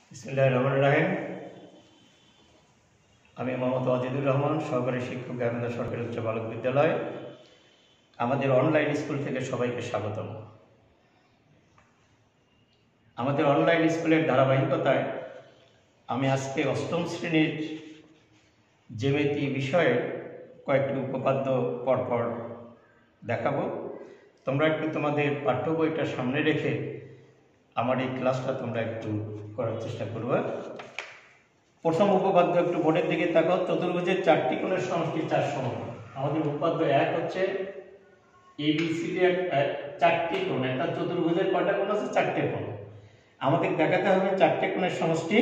বিসমিল্লাহির রহমানির রহিম। আমি মোহাম্মদ ওয়াজিদুর রহমান, সহকারী শিক্ষক গাইবান্ধা সরকারি উচ্চ বালক বিদ্যালয়। আমাদের অনলাইন স্কুল থেকে সবাইকে স্বাগতম। আমাদের অনলাইন স্কুলের ধারাবাহিকতায় আমি আজকে অষ্টম শ্রেণীর জ্যামিতি বিষয়ে কয়েকটি উপপাদ্য পরপর দেখাবো। তোমরা একটু তোমাদের পাঠ্য বইটা সামনে রেখে আমার এই ক্লাসটা তোমরা একটু করার চেষ্টা করবে। প্রথম উপপাদ্য, একটু বোর্ডের দিকে তাকাও। চতুর্ভুজের চারটি কোণের সমষ্টি 4 সমকোণ। আমাদের উপপাদ্য 1 হচ্ছে এবিসিডি চারটি কোণ। একটা চতুর্ভুজের কয়টা কোণ আছে? 4টে কোণ। আমাদের দেখাতে হবে 4টে কোণের সমষ্টি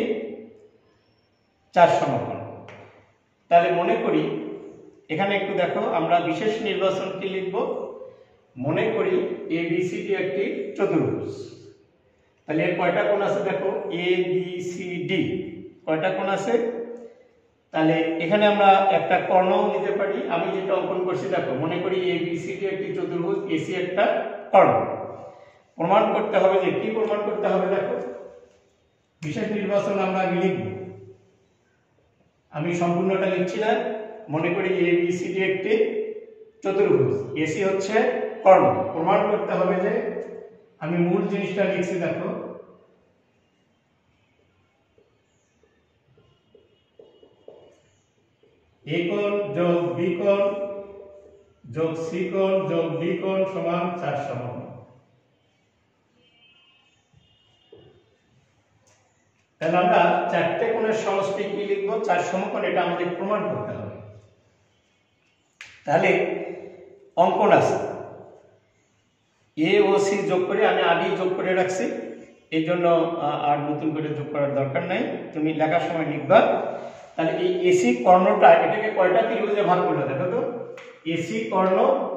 4 সমকোণ। তাহলে মনে করি, এখানে একটু দেখো, আমরা বিশেষ নির্বাচন কি লিখব? মনে করি এবিসিডি একটি চতুর্ভুজ। তাহলে এর কয়টা কোণ আছে? দেখো, এ বি সি ডি কয়টা কোণ আছে? তাহলে এখানে আমরা একটা কর্ণও নিতে পারি। আমি যেটা অঙ্কন করছি দেখো, মনে করি এ বি সি ডি একটি চতুর্ভুজ, এসি একটা কর্ণ। প্রমাণ করতে হবে যে কি প্রমাণ করতে হবে? দেখো, বিশেষ নির্বাচন আমরা আগে লিখব। আমি সম্পূর্ণটা লিখছি না। মনে করি এ বি সি ডি একটি চতুর্ভুজ, এসি হচ্ছে কর্ণ। প্রমাণ করতে হবে যে, আমি মূল জিনিসটা লিখছি দেখো, এ কোণ যোগ বি কোণ যোগ সি কোণ যোগ ডি কোণ সমান 4 সমকোণ। তাহলে আমরা 4টে কোণের সমষ্টি কি লিখবো? 4 সমকোণ। এটা আমাদের প্রমাণ করতে হবে। তাহলে অঙ্কন আছে এ ও সি যোগ করে, আমি আগেই যোগ করে রাখছি, এই জন্য আর নতুন করে যোগ করার দরকার নাই, তুমি লেখার সময় লিখবা। তাহলে এই এসি কর্ণটা, এটাকে কয়টা ত্রিভুজে ভাগ করলো? দেখো তো, এসি কর্ণ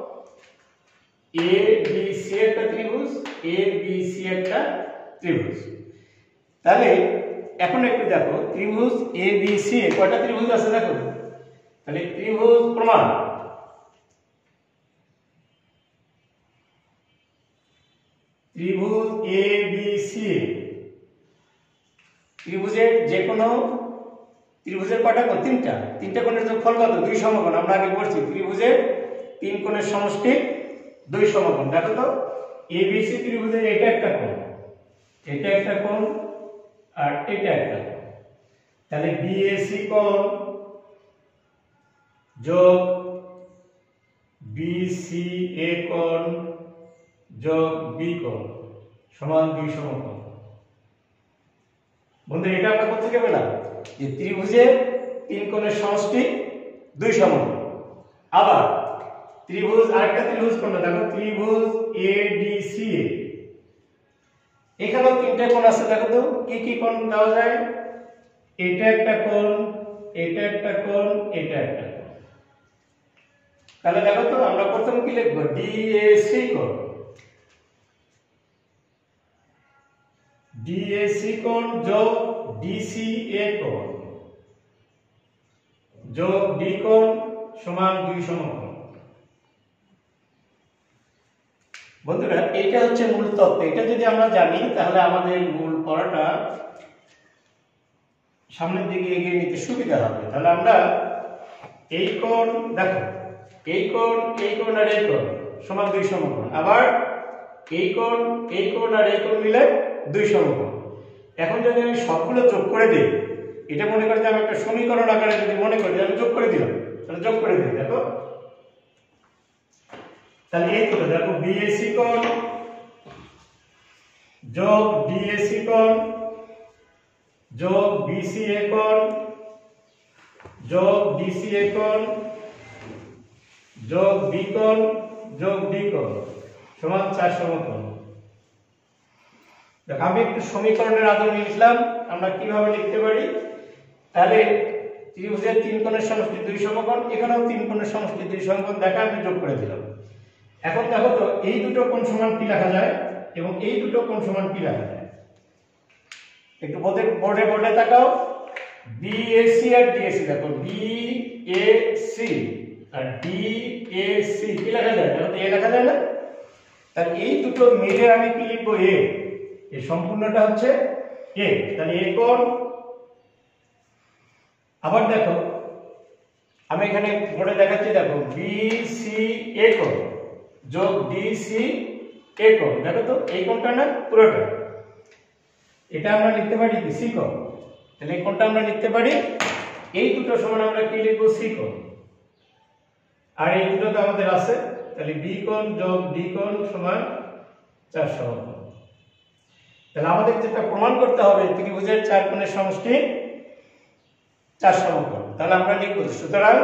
এ বি সি একটা ত্রিভুজ, এ বি সি একটা ত্রিভুজ। তাহলে এখন একটু দেখো, ত্রিভুজ এ বি সি কয়টা ত্রিভুজ আছে দেখো। তাহলে ত্রিভুজ প্রমাণ, ত্রিভুজ এ বি সি ত্রিভুজের যে কোনো ত্রিভুজের কয়টা কোণ? 3টা। 3টে কোণের যোগফল কত? 2 সমকোণ। আমরা আগে বলছি ত্রিভুজের 3 কোণের সমষ্টি 2 সমকোণ। দেখো তো, এবিসি ত্রিভুজের এটা একটা কোণ, এটা একটা কোণ, আর এটা একটা কোণ। তাহলে বিএসি কোণ যোগ বিসিএ কোণ যোগ বি কোণ সমান 2 সমকোণ। বন্ধুরা, এটা আমরা কোথা থেকে পেলাম? যে ত্রিভুজের 3 কোণের সমষ্টি 2 সমকোণ। আবার ত্রিভুজ, আরেকটা ত্রিভুজ কোণ দেখো, ত্রিভুজ এডিসি, এখানেও 3টে কোণ আছে। দেখো তো, কি কি কোণ দেওয়া যায়? এটা একটা কোণ, এটা একটা কোণ, এটা একটা কোণ। তাহলে দেখো তো, আমরা প্রথমে কি লিখব? ডিএসি কোণ, ডিএসি কোণ যোগ ডিসিএ কোণ যোগ ডি কোণ সমান 2 সমকোণ। বন্ধুরা, এইটা হচ্ছে মূল তত্ত্ব। এটা যদি আমরা জানি, তাহলে আমাদের মূল পড়াটা সামনের দিকে এগিয়ে নিতে সুবিধা হবে। তাহলে আমরা এই কোণ দেখো, এই কোণ, এই কোণ আর এই কোণ সমান 2 সমকোণ। আবার এই কোণ, এই কোণ আর এই কোণ মিলে 2 সমকোণ। এখন যদি আমি সবগুলো যোগ করে দিই, এটা মনে করি যে আমি একটা সমীকরণ আকারে যদি মনে করি যে আমি যোগ করে দিলাম, তাহলে যোগ করে দিই। দেখো, তাহলে এই দুটো দেখো, বিএসি কোণ যোগ ডিএসি কোণ যোগ বিসিএ কোণ যোগ ডিসিএ কোণ যোগ বি কোণ যোগ ডি কোণ সমান 4 সমকোণ। দেখো, আমি একটু সমীকরণের আদর নিয়েছিলাম, আমরা কিভাবে লিখতে পারি? তাহলে ত্রিভুজের 3 কোণের সমষ্টি 2 সমকোণ, এখানেও 3 কোণের সমষ্টি 2 সমকোণ দেখা আমি যোগ করে দিলাম। এখন দেখো তো, এই দুটো কোণ সমান কি লেখা যায় এবং এই দুটো কোণ সমান কি লেখা যায়? একটু বোর্ডে তাকাও। বিএসি আর ডিএসি দেখো, বিএসি আর ডিএসি কি লেখা যায়? দেখো, এ লেখা যায় না? তাহলে এই দুটো মিলে আমি কি লিখবো? এ। এই সম্পূর্ণটা হচ্ছে এ, তাহলে এ কোণ, আবার দেখো আমি এখানে বোর্ডে দেখাচ্ছি, দেখো বিসি এ কোণ যোগ ডিসি এ কোণ, দেখো তো এই কোণটা না পুরোটা, এটা আমরা লিখতে পারি কি সি কোণ, তাহলে এই কোণটা আমরা লিখতে পারি, এই দুটো সমান আমরা কি লিখবো সি কোণ, আর এই দুটো তো আমাদের আছে, তাহলে বি কোণ যোগ ডি কোণ সমান 4 সমকোণ। তাহলে আমাদের যেটা প্রমাণ করতে হবে ত্রিভুজের 4 কোণের সমষ্টি 4 সমকোণ, তাহলে আমরা লিখব সুতরাং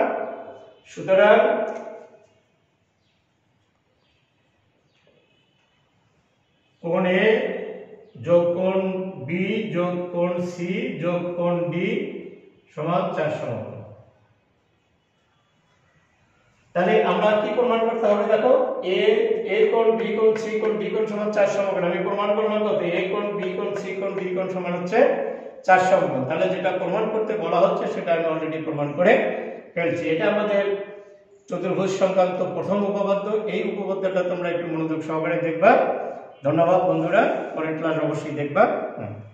কোণ এ যোগ কোণ বি যোগ কোণ সি যোগ কোণ ডি সমান 4 সমকোণ। তাহলে আমরা কি প্রমাণ করতে হবে, দেখো এ কোণ বি কোণ সি কোণ ডি কোণ সমান 4 সমকোণ, আমি প্রমাণ করলাম কত, এ কোণ বি কোণ সি কোণ ডি কোণ সমান হচ্ছে 4 সমকোণ। তাহলে যেটা প্রমাণ করতে বলা হচ্ছে সেটা আমি অলরেডি প্রমাণ করে ফেলছি। এটা আমাদের চতুর্ভুজ সংক্রান্ত প্রথম উপপাদ্য। এই উপপাদ্যটা তোমরা একটু মনোযোগ সহকারে দেখবা। ধন্যবাদ বন্ধুরা, পরের ক্লাস অবশ্যই দেখবা।